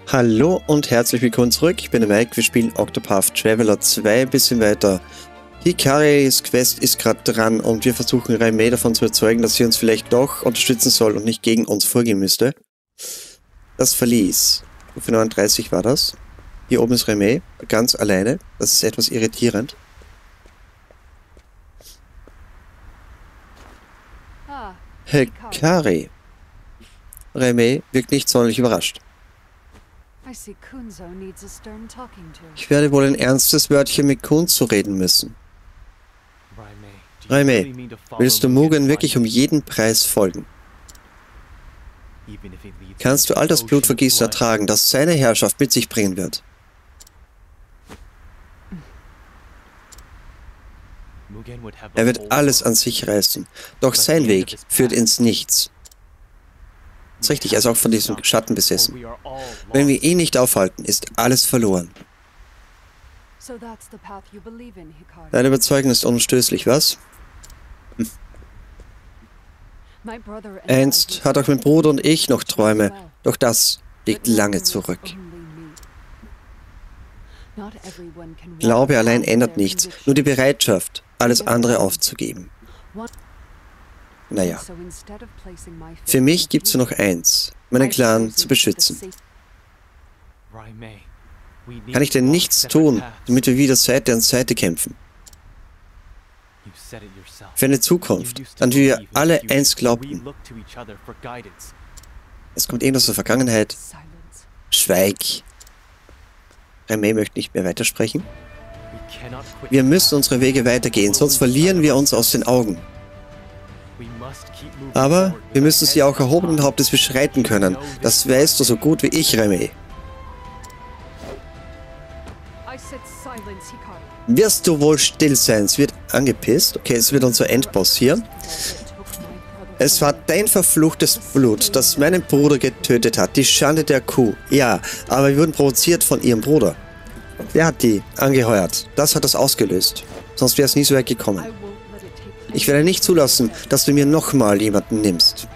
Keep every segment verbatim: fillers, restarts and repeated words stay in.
Hallo und herzlich willkommen zurück, ich bin der Mike, wir spielen Octopath Traveler zwei, ein bisschen weiter. Hikaris Quest ist gerade dran und wir versuchen Raimei davon zu überzeugen, dass sie uns vielleicht doch unterstützen soll und nicht gegen uns vorgehen müsste. Das Verlies. Für neununddreißig war das. Hier oben ist Raimei, ganz alleine, das ist etwas irritierend. Hikari. Raimei wirkt nicht sonderlich überrascht. Ich werde wohl ein ernstes Wörtchen mit Kunzo reden müssen. Raimei, willst du Mugen wirklich um jeden Preis folgen? Kannst du all das Blutvergießen ertragen, das seine Herrschaft mit sich bringen wird? Er wird alles an sich reißen, doch sein Weg führt ins Nichts. Das ist richtig, er ist auch von diesem Schatten besessen. Wenn wir ihn nicht aufhalten, ist alles verloren. Deine Überzeugung ist unstößlich, was? Hm. Einst hat auch mein Bruder und ich noch Träume, doch das liegt lange zurück. Glaube allein ändert nichts, nur die Bereitschaft, alles andere aufzugeben. Naja, für mich gibt es nur noch eins, meinen Clan zu beschützen. Kann ich denn nichts tun, damit wir wieder Seite an Seite kämpfen? Für eine Zukunft, an die wir alle einst glaubten. Es kommt irgendwas aus der Vergangenheit. Schweig. Raimei möchte nicht mehr weitersprechen. Wir müssen unsere Wege weitergehen, sonst verlieren wir uns aus den Augen. Aber wir müssen sie auch erhobenen Hauptes beschreiten können. Das weißt du so gut wie ich, Raimei. Wirst du wohl still sein? Es wird angepisst. Okay, es wird unser Endboss hier. Es war dein verfluchtes Blut, das meinen Bruder getötet hat. Die Schande der Kuh. Ja, aber wir wurden provoziert von ihrem Bruder. Wer hat die angeheuert? Das hat das ausgelöst. Sonst wäre es nie so weit gekommen. Ich werde nicht zulassen, dass du mir nochmal jemanden nimmst.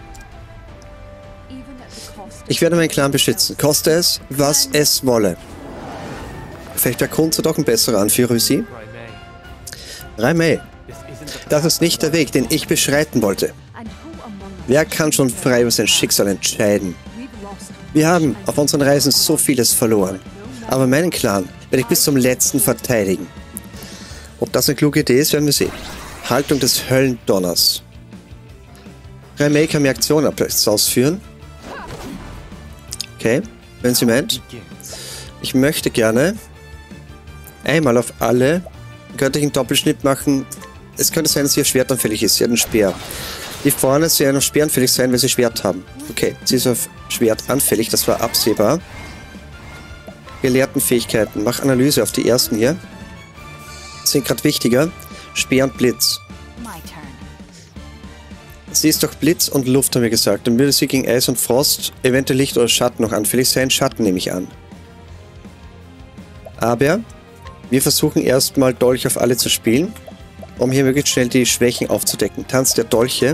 Ich werde meinen Clan beschützen, koste es, was es wolle. Vielleicht wäre Kunzo doch ein besserer Anführer wie sie. Raimei, das ist nicht der Weg, den ich beschreiten wollte. Wer kann schon frei über sein Schicksal entscheiden? Wir haben auf unseren Reisen so vieles verloren. Aber meinen Clan werde ich bis zum letzten verteidigen. Ob das eine kluge Idee ist, werden wir sehen. Haltung des Höllendonners. Raimei kann mir Aktionen ausführen. Okay, wenn sie meint. Ich möchte gerne einmal auf alle göttlichen Doppelschnitt machen. Es könnte sein, dass sie auf Schwert anfällig ist. Sie hat einen Speer. Die vorne werden auf Speer anfällig sein, weil sie Schwert haben. Okay, sie ist auf Schwert anfällig. Das war absehbar. Gelehrtenfähigkeiten. Mach Analyse auf die ersten hier. Das sind gerade wichtiger. Speer und Blitz. Sie ist doch Blitz und Luft, haben wir gesagt. Dann würde sie gegen Eis und Frost, eventuell Licht oder Schatten noch anfällig sein. Schatten nehme ich an. Aber wir versuchen erstmal Dolch auf alle zu spielen, um hier möglichst schnell die Schwächen aufzudecken. Tanz der Dolche.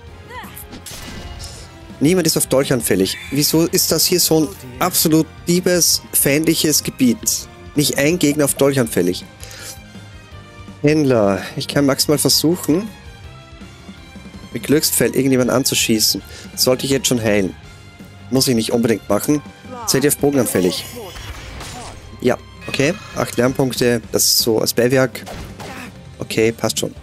Niemand ist auf Dolch anfällig. Wieso ist das hier so ein absolut diebesfeindliches Gebiet? Nicht ein Gegner auf Dolch anfällig. Händler. Ich kann maximal versuchen, mit Glücksfeld irgendjemanden anzuschießen. Sollte ich jetzt schon heilen. Muss ich nicht unbedingt machen. Seid ihr auf Bogen anfällig? Ja, okay. Acht Lernpunkte. Das ist so als Beiwerk. Okay, passt schon.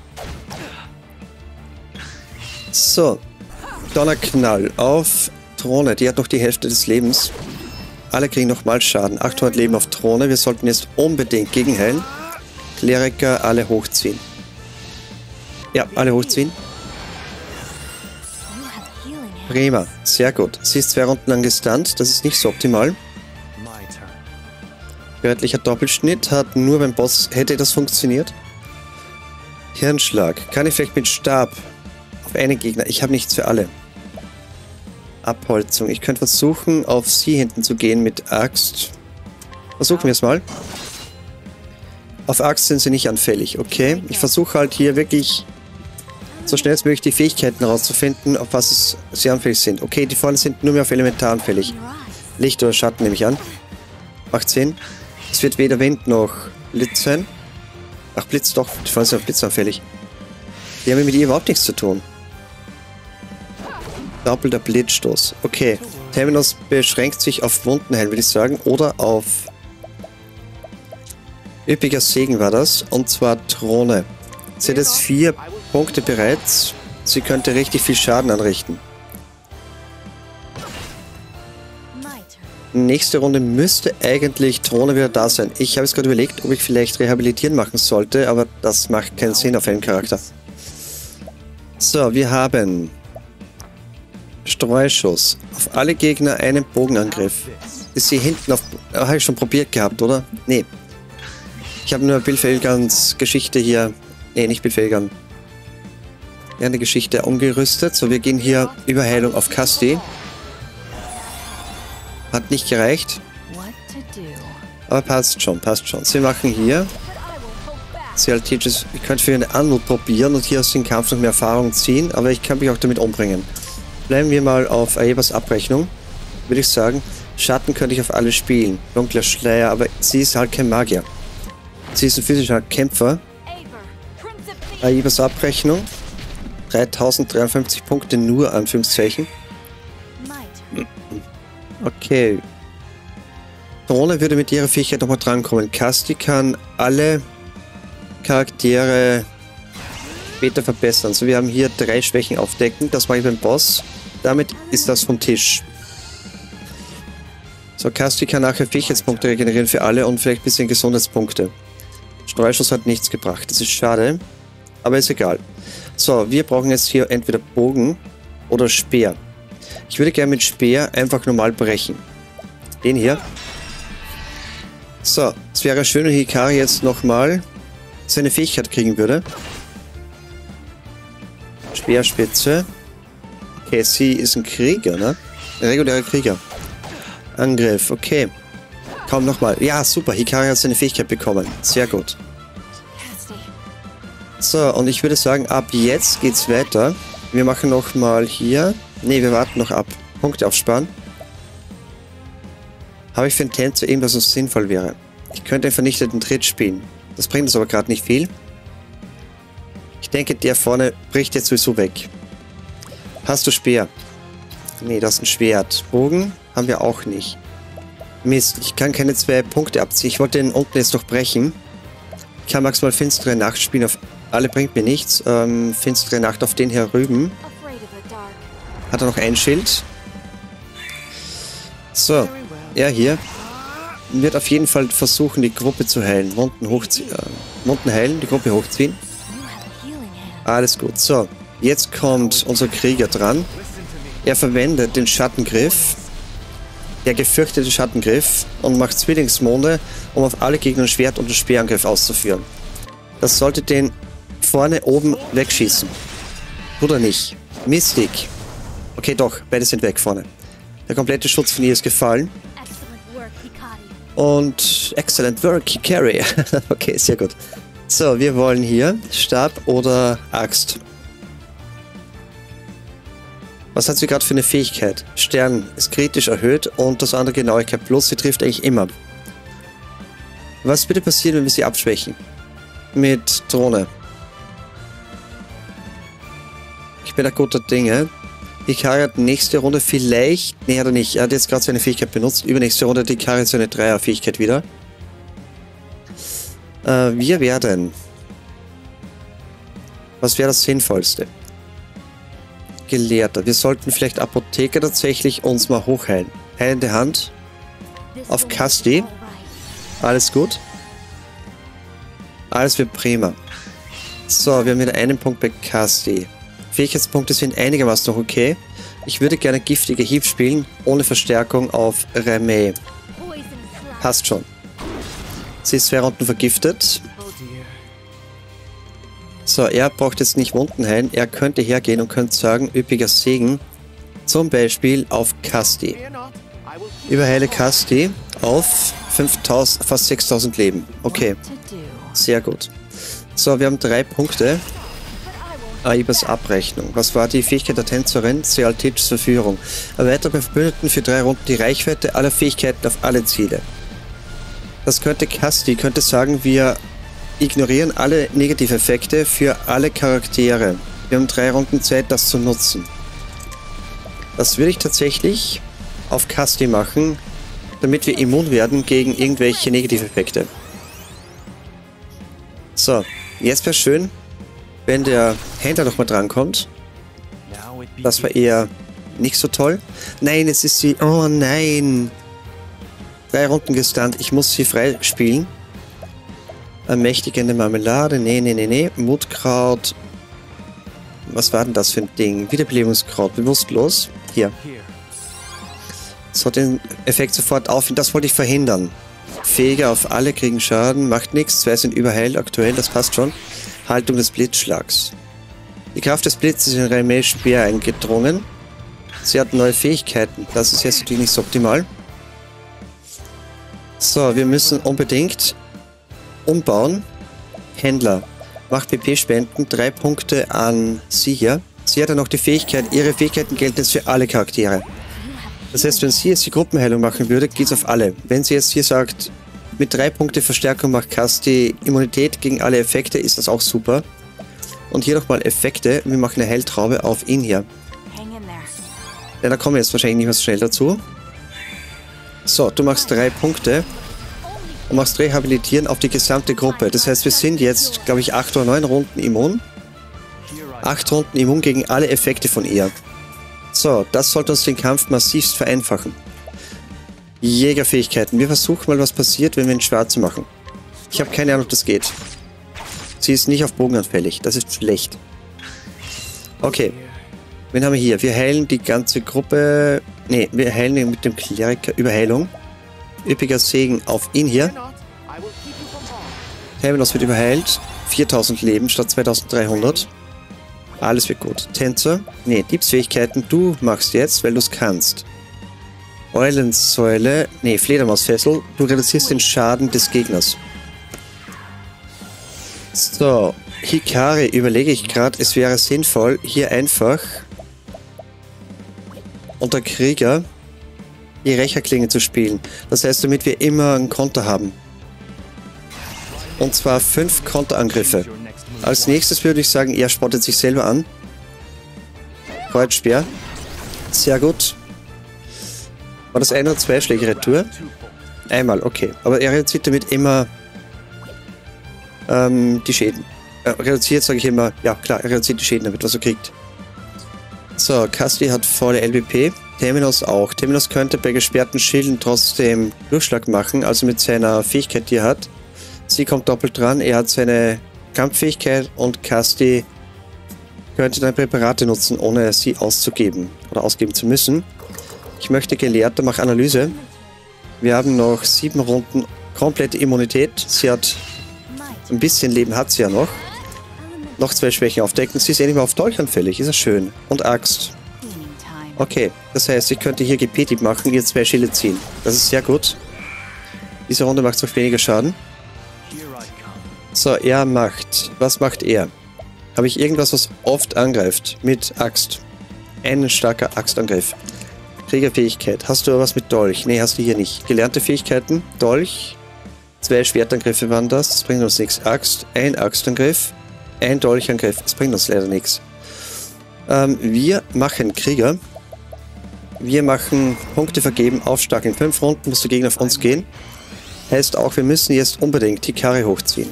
So. Donnerknall auf Throne. Die hat noch die Hälfte des Lebens. Alle kriegen nochmal Schaden. achthundert Leben auf Throne. Wir sollten jetzt unbedingt gegenheilen. Kleriker alle hochziehen. Ja, alle hochziehen. Prima, sehr gut. Sie ist zwei Runden lang gestunt, das ist nicht so optimal. Göttlicher Doppelschnitt hat nur beim Boss, hätte das funktioniert. Hirnschlag, kann ich vielleicht mit Stab auf einen Gegner, ich habe nichts für alle. Abholzung, ich könnte versuchen auf sie hinten zu gehen mit Axt. Versuchen wir es mal. Auf Axt sind sie nicht anfällig, okay. Ich versuche halt hier wirklich so schnell als möglich die Fähigkeiten herauszufinden, auf was es sie anfällig sind. Okay, die vorne sind nur mehr auf Elementar anfällig. Licht oder Schatten nehme ich an. Macht Sinn. Es wird weder Wind noch Blitz sein. Ach, Blitz doch. Die Fallen sind auf Blitz anfällig. Die haben mit ihr überhaupt nichts zu tun. Doppelter Blitzstoß. Okay. Terminus beschränkt sich auf Wundenheilen, würde ich sagen. Oder auf... Üppiger Segen war das. Und zwar Drohne. Sie hat jetzt vier Punkte bereits. Sie könnte richtig viel Schaden anrichten. Nächste Runde müsste eigentlich Drohne wieder da sein. Ich habe es gerade überlegt, ob ich vielleicht Rehabilitieren machen sollte, aber das macht keinen Sinn auf einen Charakter. So, wir haben Streuschuss. Auf alle Gegner einen Bogenangriff. Ist sie hinten auf... Oh, habe ich schon probiert gehabt, oder? Nee. Ich habe nur Bilfelgans Geschichte hier... Nee, nicht Bilfelgan. Ja, eine Geschichte umgerüstet. So, wir gehen hier über Heilung auf Casti. Hat nicht gereicht. Aber passt schon, passt schon. Sie machen hier... Sie halt Teaches, ich könnte für eine Anmut probieren und hier aus dem Kampf noch mehr Erfahrung ziehen, aber ich kann mich auch damit umbringen. Bleiben wir mal auf Aevas Abrechnung. Würde ich sagen, Schatten könnte ich auf alle spielen. Dunkler Schleier, aber sie ist halt kein Magier. Sie ist ein physischer Kämpfer. Aevas Abrechnung. dreitausenddreiundfünfzig Punkte nur, Anführungszeichen. Okay. Drohne würde mit ihrer Fähigkeit nochmal drankommen. Casti kann alle Charaktere später verbessern. So, wir haben hier drei Schwächen aufdecken. Das mache ich beim Boss. Damit ist das vom Tisch. So, Casti kann nachher Fähigkeitspunkte regenerieren für alle und vielleicht ein bisschen Gesundheitspunkte. Streuschuss hat nichts gebracht. Das ist schade. Aber ist egal. So, wir brauchen jetzt hier entweder Bogen oder Speer. Ich würde gerne mit Speer einfach normal brechen. Den hier. So, es wäre schön, wenn Hikari jetzt nochmal seine Fähigkeit kriegen würde. Speerspitze. Okay, sie ist ein Krieger, ne? Ein regulärer Krieger. Angriff, okay. Kaum nochmal. Ja, super. Hikari hat seine Fähigkeit bekommen. Sehr gut. So, und ich würde sagen, ab jetzt geht's weiter. Wir machen nochmal hier... Ne, wir warten noch ab. Punkte aufsparen. Habe ich für den Tänzer irgendwas, was sinnvoll wäre? Ich könnte einen vernichteten Tritt spielen. Das bringt uns aber gerade nicht viel. Ich denke, der vorne bricht jetzt sowieso weg. Hast du Speer? Nee, das ist ein Schwert. Bogen haben wir auch nicht. Mist, ich kann keine zwei Punkte abziehen. Ich wollte den unten jetzt noch brechen. Ich kann maximal finstere Nacht spielen. Auf alle bringt mir nichts. Ähm, finstere Nacht auf den hier rüben. Hat er noch ein Schild? So, er hier wird auf jeden Fall versuchen, die Gruppe zu heilen. Wunden hochziehen. Äh, Wunden heilen, die Gruppe hochziehen. Alles gut. So, jetzt kommt unser Krieger dran. Er verwendet den Schattengriff. Der gefürchtete Schattengriff. Und macht Zwillingsmonde, um auf alle Gegner ein Schwert- und einen Speerangriff auszuführen. Das sollte den vorne oben wegschießen. Oder nicht? Mystik. Okay, doch. Beide sind weg vorne. Der komplette Schutz von ihr ist gefallen. Und excellent work, Hikari. Okay, sehr gut. So, wir wollen hier Stab oder Axt. Was hat sie gerade für eine Fähigkeit? Stern ist kritisch erhöht und das andere Genauigkeit plus. Sie trifft eigentlich immer. Was würde passieren, wenn wir sie abschwächen? Mit Drohne. Ich bin da guter Dinge. Hikari hat nächste Runde vielleicht... Nee, hat er nicht. Er hat jetzt gerade seine Fähigkeit benutzt. Übernächste Runde hat Hikari seine Dreier-Fähigkeit wieder. Äh, wir werden... Was wäre das Sinnvollste? Gelehrter. Wir sollten vielleicht Apotheker tatsächlich uns mal hochheilen. Heilende Hand. Auf Casti. Alles gut. Alles wird prima. So, wir haben wieder einen Punkt bei Casti. Fähigkeitspunkte sind einigermaßen noch okay. Ich würde gerne giftige Hieb spielen, ohne Verstärkung auf Remei. Passt schon. Sie ist zwei Runden vergiftet. So, er braucht jetzt nicht Wunden heilen. Er könnte hergehen und könnte sagen, üppiger Segen. Zum Beispiel auf Casti. Überheile Casti auf fünftausend, fast sechstausend Leben. Okay. Sehr gut. So, wir haben drei Punkte. Aibas Abrechnung. Was war die Fähigkeit der Tänzerin? Sealtits Verführung. Erweitert bei Verbündeten für drei Runden die Reichweite aller Fähigkeiten auf alle Ziele. Das könnte Casti, könnte sagen, wir ignorieren alle Negativeffekte für alle Charaktere. Wir haben drei Runden Zeit, das zu nutzen. Das würde ich tatsächlich auf Casti machen, damit wir immun werden gegen irgendwelche Negativeffekte. So, jetzt wäre schön, wenn der Händler nochmal drankommt. Das war eher nicht so toll. Nein, es ist sie. Oh nein. Drei Runden gestunt. Ich muss sie freispielen. Ermächtigende Marmelade. Nee, nee, nee, nee. Mutkraut. Was war denn das für ein Ding? Wiederbelebungskraut. Bewusstlos. Hier. So, den Effekt sofort auf. Das wollte ich verhindern. Fähiger auf alle kriegen Schaden. Macht nichts. Zwei sind überheilt aktuell. Das passt schon. Haltung des Blitzschlags. Die Kraft des Blitzes ist in Raimais Speer eingedrungen. Sie hat neue Fähigkeiten. Das ist jetzt natürlich nicht so optimal. So, wir müssen unbedingt umbauen. Händler. Macht P P-Spenden. Drei Punkte an sie hier. Sie hat ja noch die Fähigkeit. Ihre Fähigkeiten gelten jetzt für alle Charaktere. Das heißt, wenn sie jetzt die Gruppenheilung machen würde, geht es auf alle. Wenn sie jetzt hier sagt, mit drei Punkte Verstärkung macht Casti Immunität gegen alle Effekte, ist das auch super. Und hier nochmal Effekte. Wir machen eine Heiltraube auf ihn hier. Ja, da kommen wir jetzt wahrscheinlich nicht mehr so schnell dazu. So, du machst drei Punkte und machst Rehabilitieren auf die gesamte Gruppe. Das heißt, wir sind jetzt, glaube ich, acht oder neun Runden immun. Acht Runden immun gegen alle Effekte von ihr. So, das sollte uns den Kampf massivst vereinfachen. Jägerfähigkeiten. Wir versuchen mal, was passiert, wenn wir ihn schwarz machen. Ich habe keine Ahnung, ob das geht. Sie ist nicht auf Bogen anfällig. Das ist schlecht. Okay. Wen haben wir hier? Wir heilen die ganze Gruppe. Ne, wir heilen ihn mit dem Kleriker. Überheilung. Üppiger Segen auf ihn hier. Terminus wird überheilt. viertausend Leben statt zweitausenddreihundert. Alles wird gut. Tänzer. Ne, Diebsfähigkeiten. Du machst jetzt, weil du es kannst. Eulensäule. Ne, Fledermausfessel. Du reduzierst den Schaden des Gegners. So. Hikari überlege ich gerade, es wäre sinnvoll, hier einfach unter Krieger die Rächerklinge zu spielen. Das heißt, damit wir immer einen Konter haben. Und zwar fünf Konterangriffe. Als nächstes würde ich sagen, er spottet sich selber an. Kreuzspeer. Sehr gut. War das eine oder zwei Schläge Retour? Einmal, okay. Aber er reduziert damit immer ähm, die Schäden. Äh, reduziert, sage ich immer. Ja, klar, er reduziert die Schäden damit, was er kriegt. So, Casti hat volle L B P. Terminus auch. Terminus könnte bei gesperrten Schilden trotzdem Durchschlag machen, also mit seiner Fähigkeit, die er hat. Sie kommt doppelt dran. Er hat seine Kampffähigkeit und Casti könnte dann Präparate nutzen, ohne sie auszugeben oder ausgeben zu müssen. Ich möchte Gelehrter, mach Analyse. Wir haben noch sieben Runden komplette Immunität. Sie hat ein bisschen Leben, hat sie ja noch. Noch zwei Schwächen aufdecken. Sie ist endlich mal auf Dolch anfällig. Ist ja schön. Und Axt. Okay, das heißt, ich könnte hier G P-Tipp machen, ihr zwei Schilde ziehen. Das ist sehr gut. Diese Runde macht noch weniger Schaden. So, er macht. Was macht er? Habe ich irgendwas, was oft angreift? Mit Axt. Ein starker Axtangriff. Kriegerfähigkeit. Hast du was mit Dolch? Ne, hast du hier nicht. Gelernte Fähigkeiten. Dolch. Zwei Schwertangriffe waren das. Das bringt uns nichts. Axt. Ein Axtangriff. Ein Dolchangriff. Das bringt uns leider nichts. Ähm, wir machen Krieger. Wir machen Punkte vergeben auf stark. In fünf Runden muss der Gegner auf uns gehen. Heißt auch, wir müssen jetzt unbedingt Hikari hochziehen.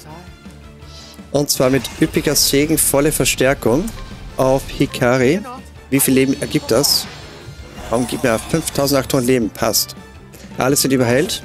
Und zwar mit üppiger Segen, volle Verstärkung auf Hikari. Wie viel Leben ergibt das? Warum gibt mir fünftausendachthundert Leben? Passt. Alle sind überheilt.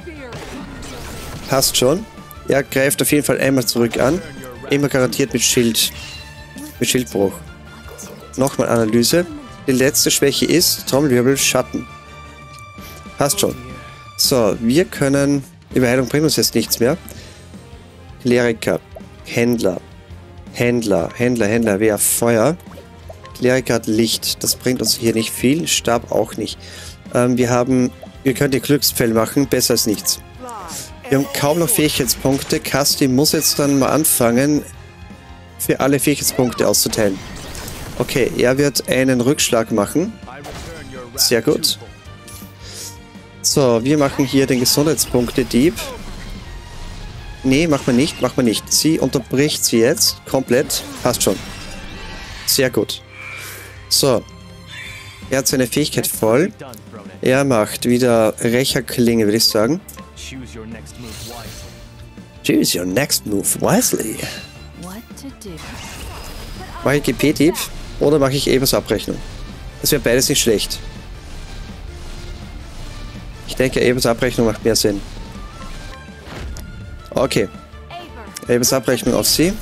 Passt schon. Er greift auf jeden Fall einmal zurück an. Immer garantiert mit Schild. Mit Schildbruch. Nochmal Analyse. Die letzte Schwäche ist Trommelwirbel Schatten. Passt schon. So, wir können... Überheilung bringt uns jetzt nichts mehr. Kleriker. Händler. Händler. Händler, Händler. Wer? Feuer. Kleriker hat Licht. Das bringt uns hier nicht viel. Stab auch nicht. Ähm, wir haben... Wir können die Glückspfeil machen. Besser als nichts. Wir haben kaum noch Fähigkeitspunkte. Casti muss jetzt dann mal anfangen, für alle Fähigkeitspunkte auszuteilen. Okay, er wird einen Rückschlag machen. Sehr gut. So, wir machen hier den Gesundheitspunkte-Dieb. Nee, machen wir nicht, machen wir nicht. Sie unterbricht sie jetzt komplett. Passt schon. Sehr gut. So. Er hat seine Fähigkeit voll. Er macht wieder Rächerklinge, würde ich sagen. Choose your next move wisely. Mache ich G P-Dieb oder mache ich Ebers-Abrechnung? Das wäre beides nicht schlecht. Ich denke, Ebers-Abrechnung macht mehr Sinn. Okay. Ebers-Abrechnung auf sie.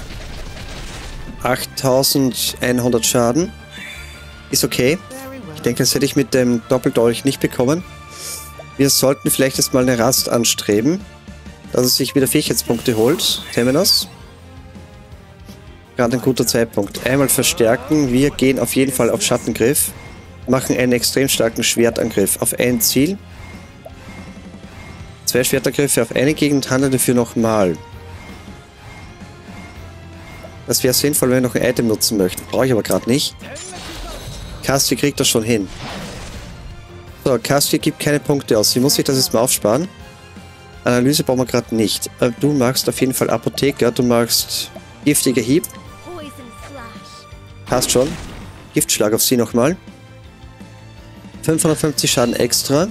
achttausendeinhundert Schaden. Ist okay. Ich denke, das hätte ich mit dem Doppeldolch nicht bekommen. Wir sollten vielleicht jetzt mal eine Rast anstreben, dass er sich wieder Fähigkeitspunkte holt. Temenos. Gerade ein guter Zeitpunkt. Einmal verstärken. Wir gehen auf jeden Fall auf Schattengriff. Machen einen extrem starken Schwertangriff auf ein Ziel. Zwei Schwertangriffe auf eine Gegend, handeln dafür nochmal. Das wäre sinnvoll, wenn wir noch ein Item nutzen möchten. Brauche ich aber gerade nicht. Casti kriegt das schon hin. So, Casti gibt keine Punkte aus. Sie muss sich das jetzt mal aufsparen. Analyse brauchen wir gerade nicht. Du magst auf jeden Fall Apotheker. Du magst giftiger Hieb. Passt schon. Giftschlag auf sie nochmal. fünfhundertfünfzig Schaden extra.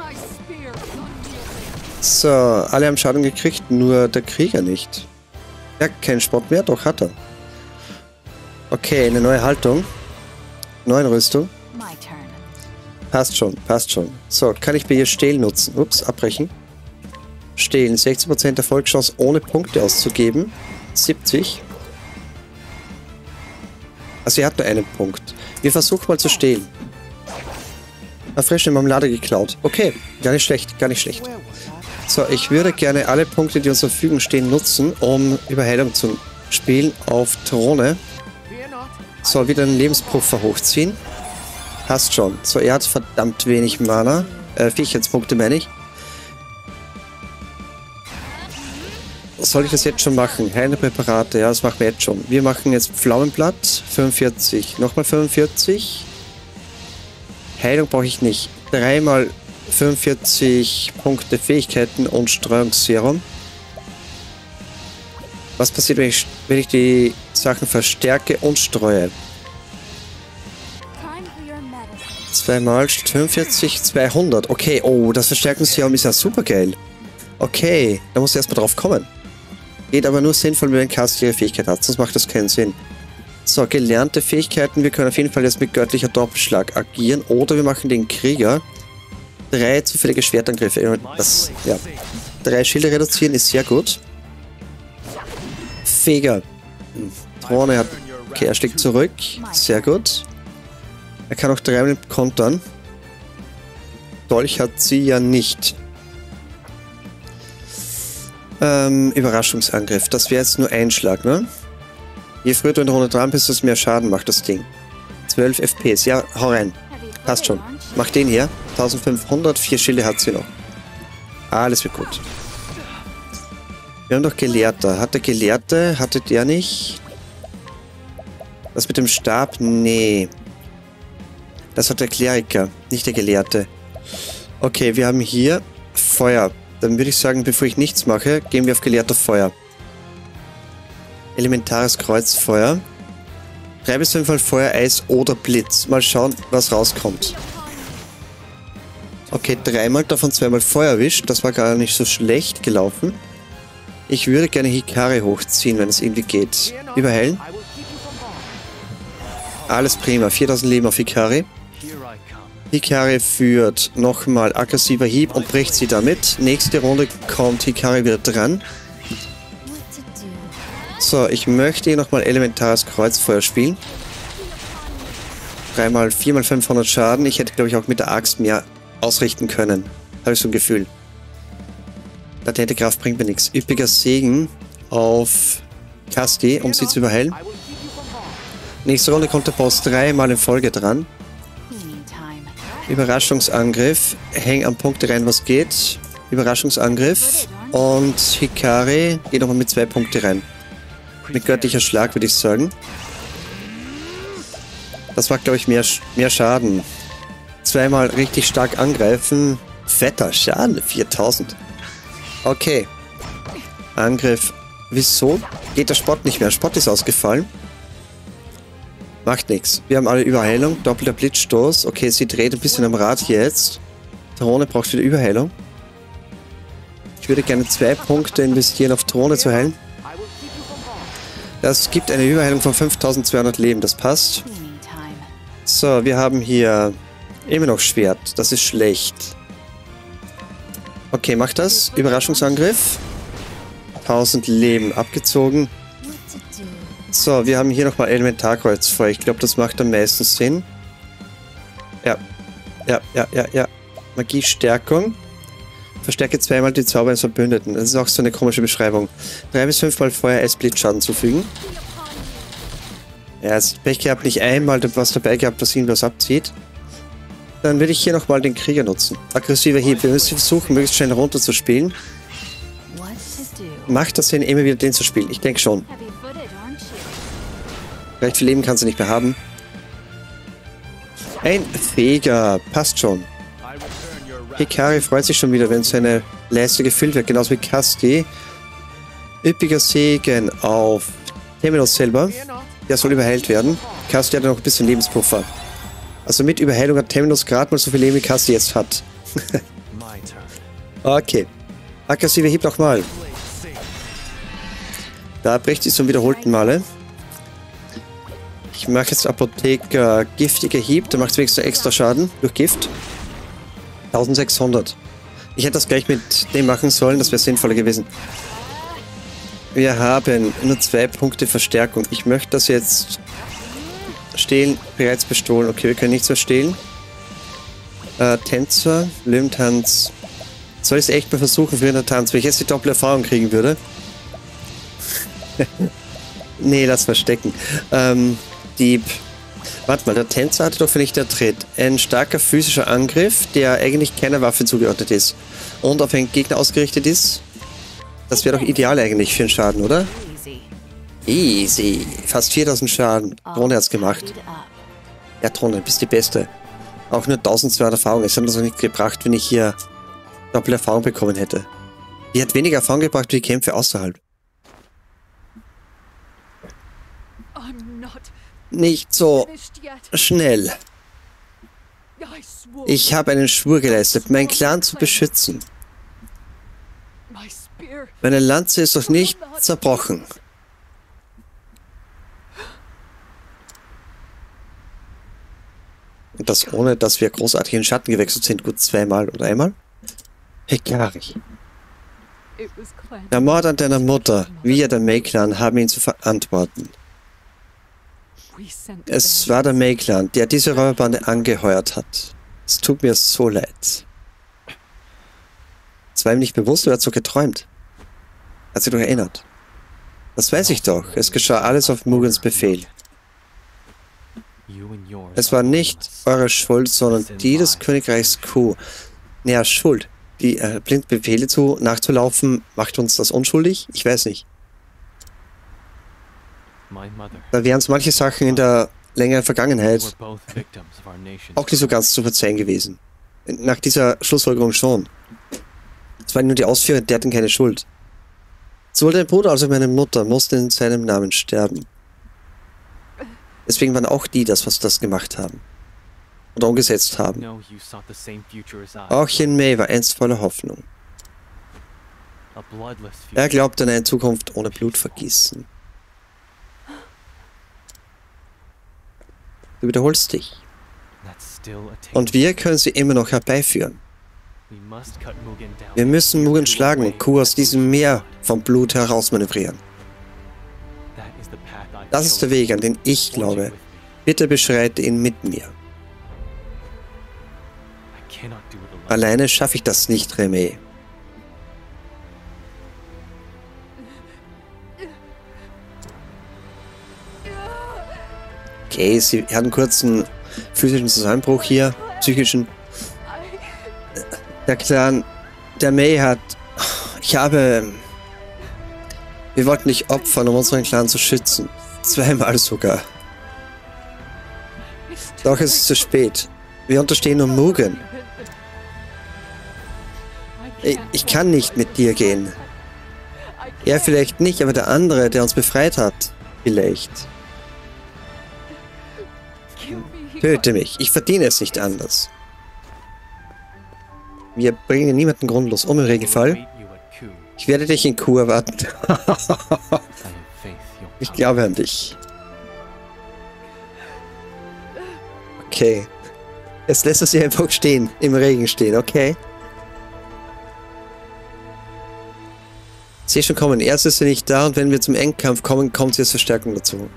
So, alle haben Schaden gekriegt, nur der Krieger nicht. Ja, kein Sport mehr, doch hat er. Okay, eine neue Haltung. Neue Rüstung. Passt schon, passt schon. So, kann ich bei ihr Stehlen nutzen? Ups, abbrechen. Stehlen, sechzig Prozent Erfolgschance ohne Punkte auszugeben. siebzig. Also er hat nur einen Punkt. Wir versuchen mal zu stehlen. Ah, frische Marmelade geklaut. Okay, gar nicht schlecht, gar nicht schlecht. So, ich würde gerne alle Punkte, die uns zur Verfügung stehen, nutzen, um Überheilung zu spielen auf Throne. So, wieder einen Lebenspuffer hochziehen. Passt schon. So, er hat verdammt wenig Mana. Äh, Fähigkeitspunkte meine ich. Soll ich das jetzt schon machen? Heilende Präparate, ja, das machen wir jetzt schon. Wir machen jetzt Pflaumenblatt, fünfundvierzig. Nochmal fünfundvierzig. Heilung brauche ich nicht. Dreimal fünfundvierzig Punkte Fähigkeiten und Streuungsserum. Was passiert, wenn ich, wenn ich die Sachen verstärke und streue? Zweimal fünfundvierzig, zweihundert. Okay, oh, das Verstärkungsserum ist ja super geil. Okay, da muss ich erstmal drauf kommen. Geht aber nur sinnvoll, wenn ein Cast ihre Fähigkeit hat, sonst macht das keinen Sinn. So, gelernte Fähigkeiten. Wir können auf jeden Fall jetzt mit göttlicher Doppelschlag agieren. Oder wir machen den Krieger. Drei zufällige Schwertangriffe. Das, ja. Drei Schilde reduzieren ist sehr gut. Feger. Throne hat... Okay, er schlägt zurück. Sehr gut. Er kann auch dreimal kontern. Dolch hat sie ja nicht. Ähm, Überraschungsangriff. Das wäre jetzt nur ein Schlag, ne? Je früher du in der Runde dran bist, desto mehr Schaden macht das Ding. zwölf F P S. Ja, hau rein. Passt schon. Mach den hier. eintausendfünfhundert. Vier Schilde hat sie noch. Alles wird gut. Wir haben doch Gelehrter. Hat der Gelehrte? Hatte der nicht? Das mit dem Stab? Nee. Das hat der Kleriker, nicht der Gelehrte. Okay, wir haben hier Feuer. Dann würde ich sagen, bevor ich nichts mache, gehen wir auf Gelehrter Feuer. Elementares Kreuzfeuer. Drei bis fünfmal Feuer, Eis oder Blitz. Mal schauen, was rauskommt. Okay, dreimal, davon zweimal Feuer erwischt. Das war gar nicht so schlecht gelaufen. Ich würde gerne Hikari hochziehen, wenn es irgendwie geht. Überheilen. Alles prima. viertausend Leben auf Hikari. Hikari führt nochmal aggressiver Hieb und bricht sie damit. Nächste Runde kommt Hikari wieder dran. So, ich möchte hier nochmal elementares Kreuzfeuer spielen. Dreimal, viermal fünfhundert Schaden. Ich hätte, glaube ich, auch mit der Axt mehr ausrichten können. Habe ich so ein Gefühl. Latente Kraft bringt mir nichts. Üppiger Segen auf Casti, um sie zu überheilen. Nächste Runde kommt der Boss dreimal in Folge dran. Überraschungsangriff. Häng am Punkte rein, was geht. Überraschungsangriff. Und Hikari geht nochmal mit zwei Punkte rein. Mit göttlicher Schlag, würde ich sagen. Das macht, glaube ich, mehr, mehr Schaden. Zweimal richtig stark angreifen. Fetter Schaden, viertausend. Okay. Angriff. Wieso geht der Spott nicht mehr? Spott ist ausgefallen. Macht nichts. Wir haben alle Überheilung. Doppelter Blitzstoß. Okay, sie dreht ein bisschen am Rad jetzt. Drohne braucht wieder Überheilung. Ich würde gerne zwei Punkte investieren, auf Drohne zu heilen. Das gibt eine Überheilung von fünftausendzweihundert Leben. Das passt. So, wir haben hier immer noch Schwert. Das ist schlecht. Okay, macht das. Überraschungsangriff. tausend Leben abgezogen. So, wir haben hier nochmal Elementarkreuzfeuer. Ich glaube, das macht am meisten Sinn. Ja. Ja, ja, ja, ja. Magiestärkung. Verstärke zweimal die Zauber eines Verbündeten. Das ist auch so eine komische Beschreibung. Drei bis fünfmal Feuer-Eis-Blitzschaden zufügen. Ja, jetzt Pech gehabt, nicht einmal was dabei gehabt, was ihn was abzieht. Dann will ich hier nochmal den Krieger nutzen. Aggressiver Hieb. Wir müssen versuchen, möglichst schnell runterzuspielen. Macht das Sinn, immer wieder den zu spielen? Ich denke schon. Vielleicht viel Leben kann sie nicht mehr haben. Ein Feger. Passt schon. Hikari freut sich schon wieder, wenn seine Leiste gefüllt wird. Genauso wie Kasti. Üppiger Segen auf Temenos selber. Der soll überheilt werden. Kasti hat noch ein bisschen Lebenspuffer. Also mit Überheilung hat Temenos gerade mal so viel Leben, wie Kasti jetzt hat. Okay. Aggressiver Hieb nochmal. Da bricht sie zum wiederholten Male. Ich mache jetzt Apotheker giftiger Hieb. Da macht es wenigstens extra Schaden durch Gift. eintausendsechshundert. Ich hätte das gleich mit dem machen sollen. Das wäre sinnvoller gewesen. Wir haben nur zwei Punkte Verstärkung. Ich möchte das jetzt stehlen. Bereits bestohlen. Okay, wir können nichts mehr stehlen. Äh, Tänzer. Löwentanz. Soll ich es echt mal versuchen für den Tanz? Wenn ich jetzt die Doppelerfahrung kriegen würde. Nee, lass verstecken. Ähm, Dieb. Warte mal, der Tänzer hatte doch, finde ich, der Tritt. Ein starker physischer Angriff, der eigentlich keiner Waffe zugeordnet ist. Und auf einen Gegner ausgerichtet ist. Das wäre doch ideal eigentlich für einen Schaden, oder? Easy. Fast viertausend Schaden. Drohne hat's gemacht. Ja, Drohne, bist die Beste. Auch nur eintausendzweihundert Erfahrung. Es hat das noch nicht gebracht, wenn ich hier Doppelerfahrung bekommen hätte. Die hat weniger Erfahrung gebracht wie die Kämpfe außerhalb. Nicht so schnell. Ich habe einen Schwur geleistet, meinen Clan zu beschützen. Meine Lanze ist doch nicht zerbrochen. Und das ohne, dass wir großartig in den Schatten gewechselt sind. Gut, zweimal oder einmal. Hikari. Der Mord an deiner Mutter, wir der May-Clan, haben ihn zu verantworten. Es war der May-Clan, der diese Räuberbande angeheuert hat. Es tut mir so leid. Es war ihm nicht bewusst, er hat so geträumt. Hat sich doch erinnert. Das weiß ich doch. Es geschah alles auf Mugans Befehl. Es war nicht eure Schuld, sondern die des Königreichs Q. Naja, Schuld. Die äh, blind Befehle zu nachzulaufen, macht uns das unschuldig? Ich weiß nicht. Da wären es manche Sachen in der längeren Vergangenheit auch nicht so ganz zu verzeihen gewesen. Nach dieser Schlussfolgerung schon. Es war nur die Ausführer, der hatten keine Schuld. Sowohl dein Bruder als auch meine Mutter mussten in seinem Namen sterben. Deswegen waren auch die das, was das gemacht haben. Oder umgesetzt haben. Auch Yin Mei war einst voller Hoffnung. Er glaubte an eine Zukunft ohne Blutvergießen. Du wiederholst dich. Und wir können sie immer noch herbeiführen. Wir müssen Mugen schlagen und Q aus diesem Meer vom Blut herausmanövrieren. Das ist der Weg, an den ich glaube. Bitte beschreite ihn mit mir. Alleine schaffe ich das nicht, Remé. Okay, sie hat einen kurzen physischen Zusammenbruch hier, psychischen. Der Clan, der May hat... Ich habe... Wir wollten dich opfern, um unseren Clan zu schützen. Zweimal sogar. Doch es ist zu spät. Wir unterstehen nur Mugen. Ich, ich kann nicht mit dir gehen. Er vielleicht nicht, aber der andere, der uns befreit hat, vielleicht. Töte mich. Ich verdiene es nicht anders. Wir bringen niemanden grundlos um im Regelfall. Ich werde dich in Kuh erwarten. Ich glaube an dich. Okay. Jetzt lässt er sie einfach stehen, im Regen stehen, okay? Sehe schon kommen. Erst ist sie nicht da und wenn wir zum Endkampf kommen, kommt sie als Verstärkung dazu.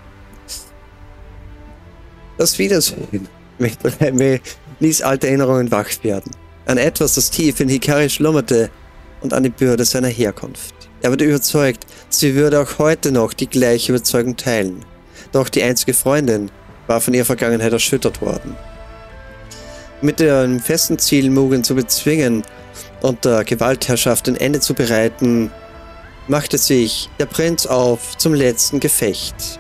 Das Wiedersehen ließ alte Erinnerungen wach werden. An etwas, das tief in Hikari schlummerte und an die Bürde seiner Herkunft. Er wurde überzeugt, sie würde auch heute noch die gleiche Überzeugung teilen. Doch die einzige Freundin war von ihrer Vergangenheit erschüttert worden. Mit dem festen Ziel, Mugen zu bezwingen und der Gewaltherrschaft ein Ende zu bereiten, machte sich der Prinz auf zum letzten Gefecht.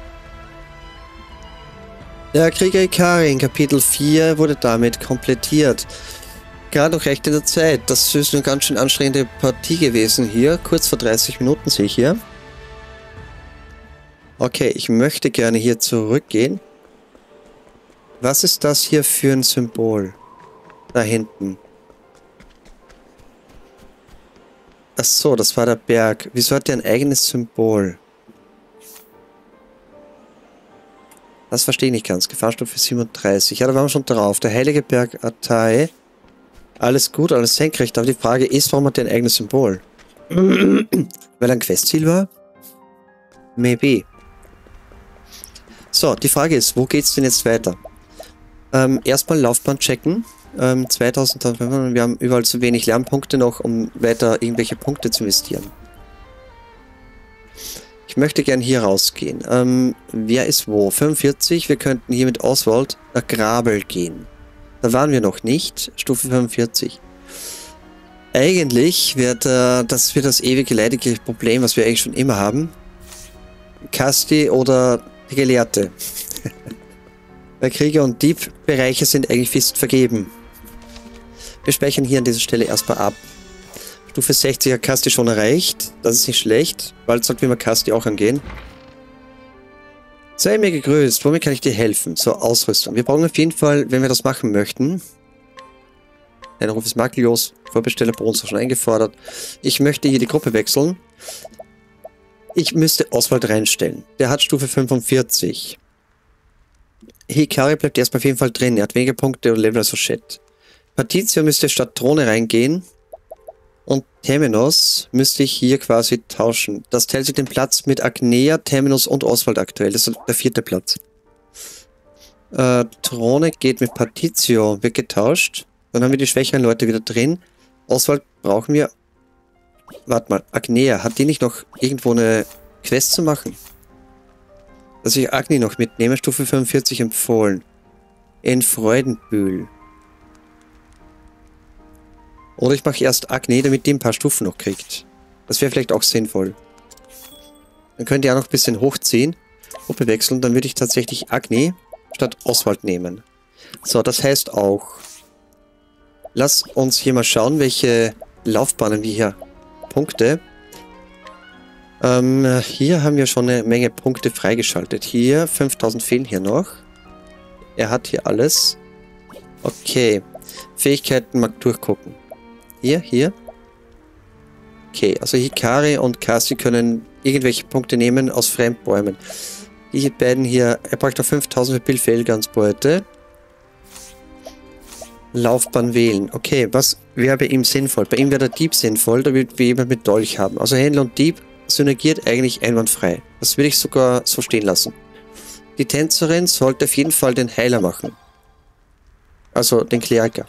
Der Krieger Hikari in Kapitel vier wurde damit komplettiert. Gerade noch recht in der Zeit. Das ist eine ganz schön anstrengende Partie gewesen hier. Kurz vor dreißig Minuten sehe ich hier. Okay, ich möchte gerne hier zurückgehen. Was ist das hier für ein Symbol? Da hinten. Ach so, das war der Berg. Wieso hat der ein eigenes Symbol? Das verstehe ich nicht ganz. Gefahrenstufe siebenunddreißig. Ja, da waren wir schon drauf. Der Heilige Berg Atai. Alles gut, alles senkrecht. Aber die Frage ist, warum hat der ein eigenes Symbol? Weil er ein Questziel war? Maybe. So, die Frage ist, wo geht's denn jetzt weiter? Ähm, erstmal Laufbahn checken. Ähm, zweitausendfünfhundert, wir haben überall zu wenig Lernpunkte noch, um weiter irgendwelche Punkte zu investieren. Ich möchte gern hier rausgehen. Ähm, wer ist wo? fünfundvierzig, wir könnten hier mit Oswald nach Grabel gehen. Da waren wir noch nicht. Stufe fünfundvierzig. Eigentlich wird äh, das wird das ewige leidige Problem, was wir eigentlich schon immer haben. Kasti oder die Gelehrte. Weil Krieger- und Dieb-Bereiche sind eigentlich fest vergeben. Wir speichern hier an dieser Stelle erstmal ab. Stufe sechzig hat Kasti schon erreicht. Das ist nicht schlecht. Bald sollten wir mal Kasti auch angehen. Sei mir gegrüßt. Womit kann ich dir helfen? So, Ausrüstung. Wir brauchen auf jeden Fall, wenn wir das machen möchten. Ein Ruf ist makellos. Vorbesteller Bronze schon eingefordert. Ich möchte hier die Gruppe wechseln. Ich müsste Oswald reinstellen. Der hat Stufe fünfundvierzig. Hikari bleibt erstmal auf jeden Fall drin. Er hat weniger Punkte und Level als Chat. Patrizio müsste statt Drohne reingehen. Und Temenos müsste ich hier quasi tauschen. Das teilt sich den Platz mit Agnea, Temenos und Oswald aktuell. Das ist der vierte Platz. Äh, Drohne geht mit Patrizio, wird getauscht. Dann haben wir die schwächeren Leute wieder drin. Oswald brauchen wir... Warte mal, Agnea, hat die nicht noch irgendwo eine Quest zu machen? Dass ich Agni noch mitnehme, Stufe fünfundvierzig empfohlen. In Freudenbühl. Oder ich mache erst Agni, damit die ein paar Stufen noch kriegt. Das wäre vielleicht auch sinnvoll. Dann könnt ihr auch noch ein bisschen hochziehen. Gruppe wechseln, dann würde ich tatsächlich Agni statt Oswald nehmen. So, das heißt auch... Lass uns hier mal schauen, welche Laufbahnen wir hier... Punkte. Ähm, hier haben wir schon eine Menge Punkte freigeschaltet. Hier, fünftausend fehlen hier noch. Er hat hier alles. Okay. Fähigkeiten mal durchgucken. Hier, hier. Okay, also Hikari und Kasti können irgendwelche Punkte nehmen aus Fremdbäumen. Die beiden hier, er braucht noch fünftausend für Bill Felgansbeute. Laufbahn wählen. Okay, was wäre bei ihm sinnvoll? Bei ihm wäre der Dieb sinnvoll, da wird wir jemand mit Dolch haben. Also Händler und Dieb synergiert eigentlich einwandfrei. Das würde ich sogar so stehen lassen. Die Tänzerin sollte auf jeden Fall den Heiler machen. Also den Kleriker.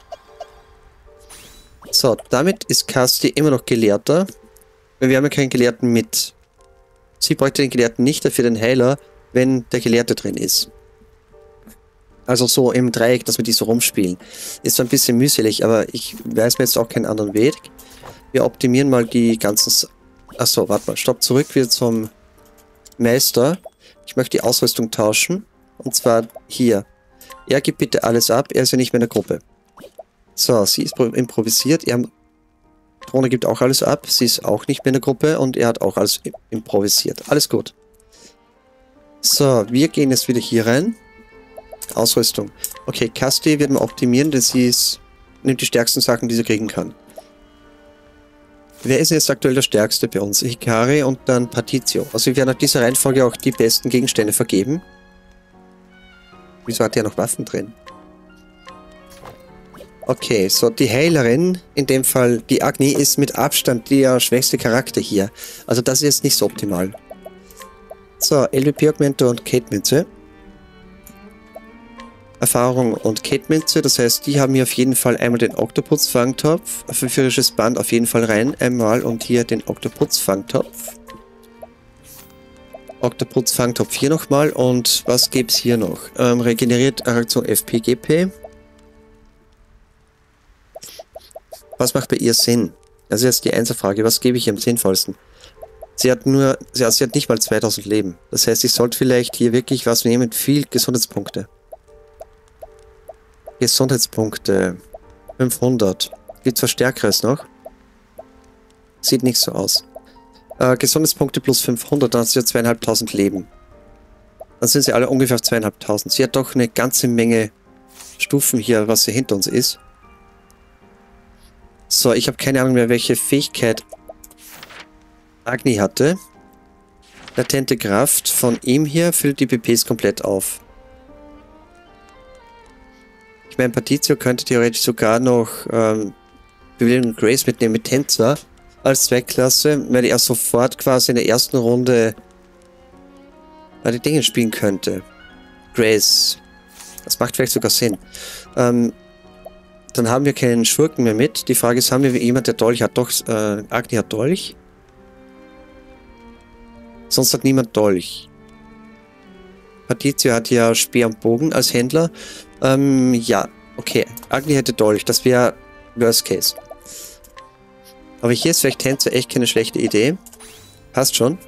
So, damit ist Kasti immer noch Gelehrter. Weil wir haben ja keinen Gelehrten mit. Sie bräuchte den Gelehrten nicht, dafür den Heiler, wenn der Gelehrte drin ist. Also so im Dreieck, dass wir die so rumspielen. Ist so ein bisschen mühselig, aber ich weiß mir jetzt auch keinen anderen Weg. Wir optimieren mal die ganzen Achso, warte mal. Stopp, zurück wieder zum Meister. Ich möchte die Ausrüstung tauschen. Und zwar hier. Er gibt bitte alles ab. Er ist ja nicht mehr in der Gruppe. So, sie ist improvisiert. Er, Drohne gibt auch alles ab. Sie ist auch nicht mehr in der Gruppe. Und er hat auch alles improvisiert. Alles gut. So, wir gehen jetzt wieder hier rein. Ausrüstung. Okay, Casti werden wir optimieren, denn sie ist, nimmt die stärksten Sachen, die sie kriegen kann. Wer ist jetzt aktuell der Stärkste bei uns? Hikari und dann Patizio. Also wir werden nach dieser Reihenfolge auch die besten Gegenstände vergeben. Wieso hat er noch Waffen drin? Okay, so die Heilerin, in dem Fall die Agni, ist mit Abstand der schwächste Charakter hier. Also das ist jetzt nicht so optimal. So, L W P-Augmenter und Kate-Münze. Erfahrung und Kate-Münze, das heißt, die haben hier auf jeden Fall einmal den Oktopus-Fangtopf, verführerisches Band auf jeden Fall rein, einmal und hier den Oktopus-Fangtopf. Oktopus-Fangtopf hier nochmal und was gibt es hier noch? Ähm, regeneriert Reaktion F P G P. Was macht bei ihr Sinn? Das ist jetzt die Einzelfrage, was gebe ich ihr am sinnvollsten? Sie hat nur, sie hat, sie hat nicht mal zweitausend Leben. Das heißt, ich sollte vielleicht hier wirklich was nehmen mit viel Gesundheitspunkte. Gesundheitspunkte. fünfhundert. Gibt es was Stärkeres noch? Sieht nicht so aus. Äh, Gesundheitspunkte plus fünfhundert, dann hat sie ja zweieinhalbtausend Leben. Dann sind sie alle ungefähr auf zweieinhalbtausend. Sie hat doch eine ganze Menge Stufen hier, was hier hinter uns ist. So, ich habe keine Ahnung mehr, welche Fähigkeit Agni hatte. Latente Kraft von ihm hier füllt die B Ps komplett auf. Ich meine, Patizio könnte theoretisch sogar noch ähm, Bewilligung und Grace mitnehmen mit Tänzer als Zweckklasse, weil er sofort quasi in der ersten Runde äh, die Dinge spielen könnte. Grace. Das macht vielleicht sogar Sinn. Ähm, dann haben wir keinen Schurken mehr mit. Die Frage ist, haben wir jemand, der Dolch hat? Doch, äh, Agni hat Dolch. Sonst hat niemand Dolch. Patizio hat ja Speer und Bogen als Händler. Ähm, ja, okay. Agni hätte Dolch, das wäre Worst Case. Aber hier ist vielleicht Tänzer echt keine schlechte Idee. Passt schon.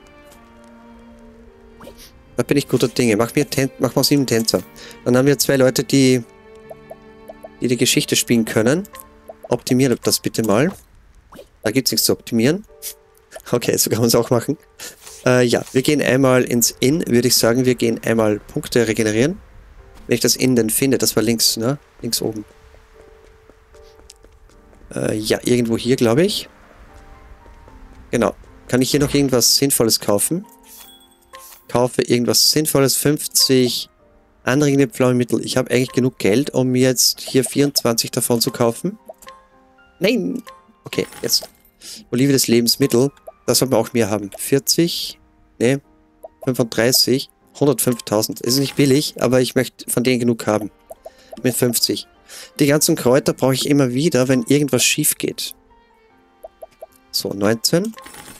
Da bin ich guter Dinge. Mach mir Tän mach mal sieben Tänzer. Dann haben wir zwei Leute, die, die die Geschichte spielen können. Optimieren das bitte mal. Da gibt es nichts zu optimieren. Okay, so kann man es auch machen. Äh, ja, wir gehen einmal ins Inn, würde ich sagen. Wir gehen einmal Punkte regenerieren. Wenn ich das Inn denn finde, das war links, ne? Links oben. Äh, ja, irgendwo hier, glaube ich. Genau. Kann ich hier noch irgendwas Sinnvolles kaufen? Kaufe irgendwas Sinnvolles. fünfzig anregende Pflaumenmittel. Ich habe eigentlich genug Geld, um mir jetzt hier vierundzwanzig davon zu kaufen. Nein! Okay, jetzt. Olive des Lebensmittel. Das sollten wir auch mehr haben. vierzig. Ne. fünfunddreißig. hundertfünftausend. Ist nicht billig, aber ich möchte von denen genug haben. Mit fünfzig. Die ganzen Kräuter brauche ich immer wieder, wenn irgendwas schief geht. So, neunzehn.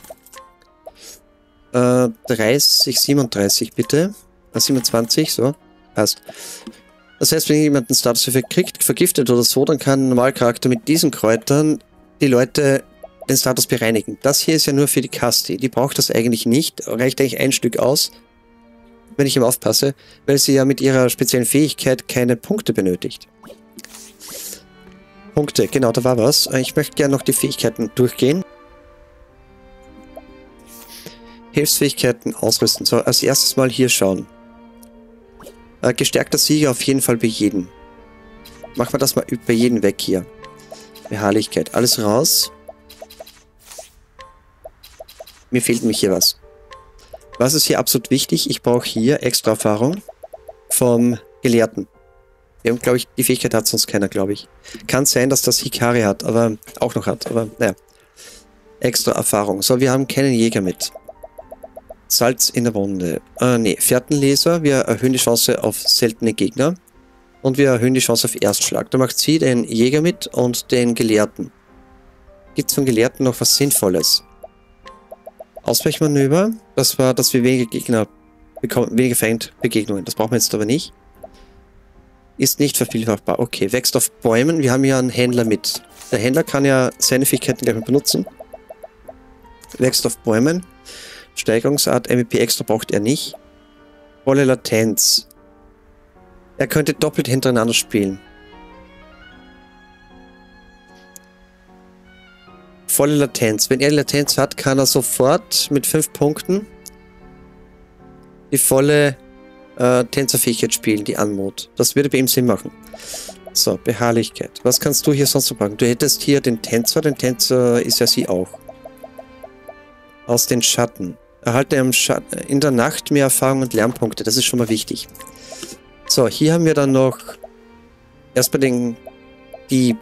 Äh, dreißig, siebenunddreißig bitte. Äh, siebenundzwanzig, so. Passt. Das heißt, wenn jemand einen Status kriegt, vergiftet oder so, dann kann ein Normalcharakter mit diesen Kräutern die Leute den Status bereinigen. Das hier ist ja nur für die Casti. Die braucht das eigentlich nicht. Reicht eigentlich ein Stück aus, wenn ich ihm aufpasse, weil sie ja mit ihrer speziellen Fähigkeit keine Punkte benötigt. Punkte, genau, da war was. Ich möchte gerne noch die Fähigkeiten durchgehen. Hilfsfähigkeiten ausrüsten. So, als erstes mal hier schauen. Äh, gestärkter Sieger auf jeden Fall bei jedem. Machen wir das mal bei jedem weg hier. Beharrlichkeit, alles raus. Mir fehlt nämlich hier was. Was ist hier absolut wichtig? Ich brauche hier extra Erfahrung vom Gelehrten. Wir haben, glaube ich, die Fähigkeit hat sonst keiner, glaube ich. Kann sein, dass das Hikari hat, aber auch noch hat. Aber naja. Extra Erfahrung. So, wir haben keinen Jäger mit. Salz in der Wunde. Äh, nee, Fährtenleser. Wir erhöhen die Chance auf seltene Gegner. Und wir erhöhen die Chance auf Erstschlag. Da macht sie den Jäger mit und den Gelehrten. Gibt es von Gelehrten noch was Sinnvolles? Ausweichmanöver. Das war, dass wir weniger Gegner bekommen, weniger Feindbegegnungen. Das brauchen wir jetzt aber nicht. Ist nicht vervielfachbar. Okay, wächst auf Bäumen. Wir haben ja einen Händler mit. Der Händler kann ja seine Fähigkeiten gleich mal benutzen. Wächst auf Bäumen. Steigerungsart, M V P extra braucht er nicht. Volle Latenz. Er könnte doppelt hintereinander spielen. Volle Latenz. Wenn er Latenz hat, kann er sofort mit fünf Punkten die volle äh, Tänzerfähigkeit spielen, die Anmut. Das würde bei ihm Sinn machen. So, Beharrlichkeit. Was kannst du hier sonst noch machen? Du hättest hier den Tänzer. Den Tänzer ist ja sie auch. Aus den Schatten. Erhalte im Schatten in der Nacht mehr Erfahrung und Lernpunkte. Das ist schon mal wichtig. So, hier haben wir dann noch erstmal den Dieb.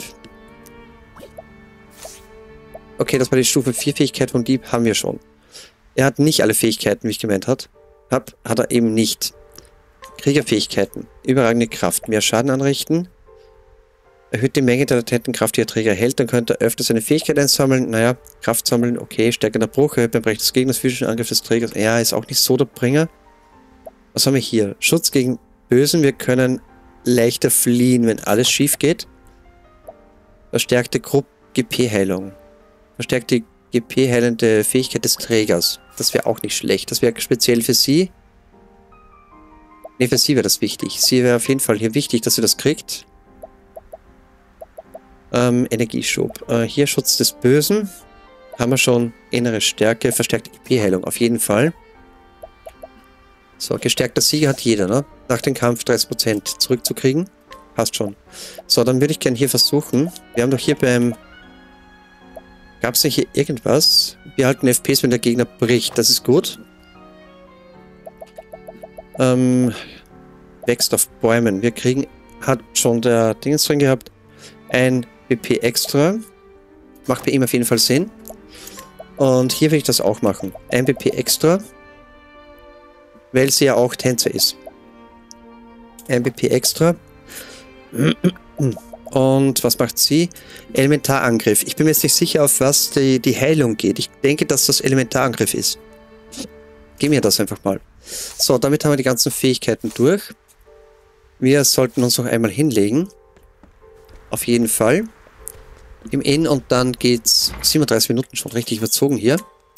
Okay, das war die Stufe vier Fähigkeit von Dieb, haben wir schon. Er hat nicht alle Fähigkeiten, wie ich gemeint habe. Hab, hat er eben nicht. Kriegerfähigkeiten. Überragende Kraft. Mehr Schaden anrichten. Erhöht die Menge der latenten Kraft, die der Träger hält. Dann könnte er öfter seine Fähigkeit einsammeln. Naja, Kraft sammeln, okay. Stärkender Bruch. Erhöht beim Bereich des Gegners physischen Angriff des Trägers. Ja, ist auch nicht so der Bringer. Was haben wir hier? Schutz gegen Bösen. Wir können leichter fliehen, wenn alles schief geht. Verstärkte G P-Heilung. Verstärkt die G P-heilende Fähigkeit des Trägers. Das wäre auch nicht schlecht. Das wäre speziell für sie. Ne, für sie wäre das wichtig. Sie wäre auf jeden Fall hier wichtig, dass sie das kriegt. Ähm, Energieschub. Äh, hier Schutz des Bösen. Haben wir schon innere Stärke. Verstärkte G P-Heilung. Auf jeden Fall. So, gestärkter Sieger hat jeder, ne? Nach dem Kampf dreißig Prozent zurückzukriegen. Passt schon. So, dann würde ich gerne hier versuchen. Wir haben doch hier beim... Gab es nicht hier irgendwas? Wir halten F Ps, wenn der Gegner bricht. Das ist gut. Ähm, wächst auf Bäumen. Wir kriegen, hat schon der Dingens drin gehabt, ein B P extra. Macht bei ihm auf jeden Fall Sinn. Und hier will ich das auch machen. Ein B P extra. Weil sie ja auch Tänzer ist. Ein B P extra. Und was macht sie? Elementarangriff. Ich bin mir jetzt nicht sicher, auf was die, die Heilung geht. Ich denke, dass das Elementarangriff ist. Gib mir das einfach mal. So, damit haben wir die ganzen Fähigkeiten durch. Wir sollten uns noch einmal hinlegen. Auf jeden Fall. Im Inn und dann geht's siebenunddreißig Minuten schon richtig überzogen hier.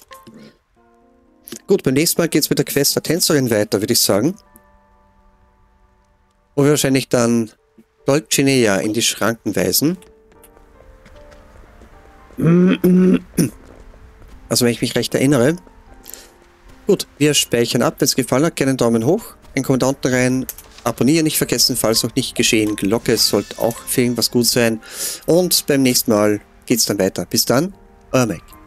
Gut, beim nächsten Mal geht's mit der Quest der Tänzerin weiter, würde ich sagen. Wo wir wahrscheinlich dann Dulcinea in die Schranken weisen. Also wenn ich mich recht erinnere. Gut, wir speichern ab. Wenn es gefallen hat, gerne einen Daumen hoch. Einen Kommentar unten rein. Abonnieren nicht vergessen, falls noch nicht geschehen. Glocke, es sollte auch für irgendwas gut sein. Und beim nächsten Mal geht's dann weiter. Bis dann, euer Mike.